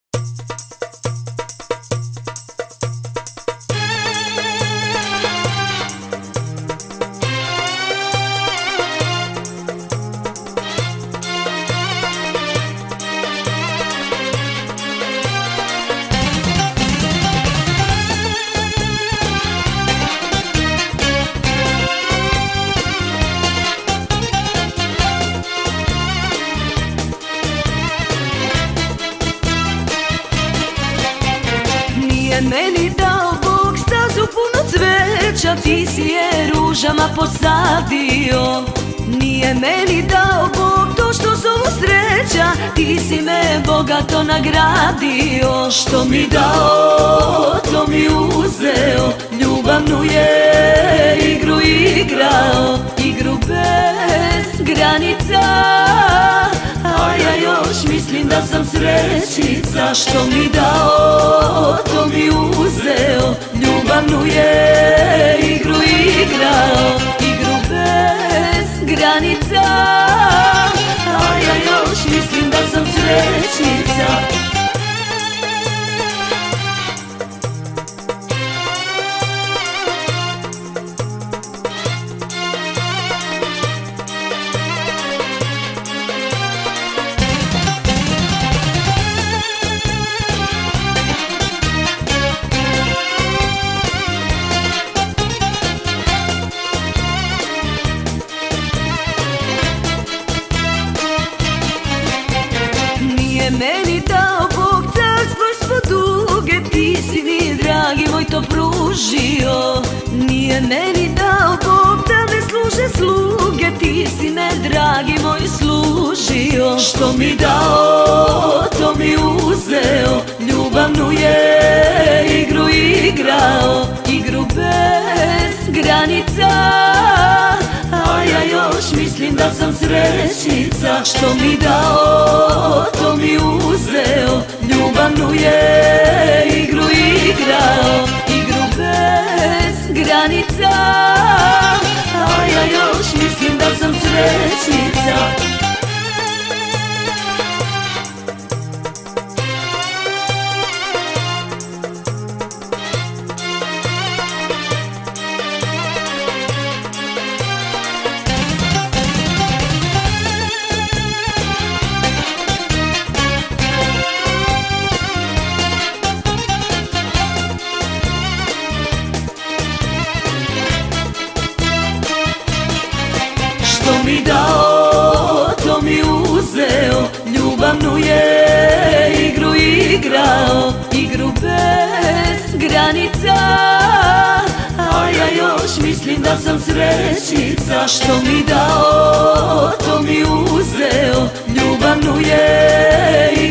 Meni dao Bog stazu puno cveća, ti si je ružama posadio. Nije meni dao Bog to što zovu sreća, ti si me bogato nagradio. Što mi dao, to mi uzeo, ljubavnu je igru igrao, igru bez granica. A ja još mislim da sam srećica. Što mi dao, to mi uzeo, ljubavnu je igru igrao, igru bez granica. A ja još mislim da sam srećica. Meni dao Bog carstvo ispod duge, ti si mi dragi moj to pružio. Nije meni dao Bog da me služe sluge, ti si me dragi moj služio. Što mi dao, to mi uzeo, ljubavnu je igru igrao, igru bez granica. A ja još mislim da sam srećica. Što mi dao, to mi uzeo, ljubavnu je igru igrao, igru bez granica. A ja još mislim da sam srećica. Što mi dao, to mi uzeo, ljubavnu je igru igrao, igru bez granica. A ja još mislim da sam srećica. Što mi dao, to mi uzeo, ljubavnu je